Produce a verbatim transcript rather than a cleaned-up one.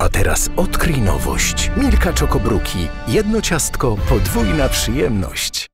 teraz odkryj nowość. Milka Czokobruki. Jedno ciastko, podwójna przyjemność.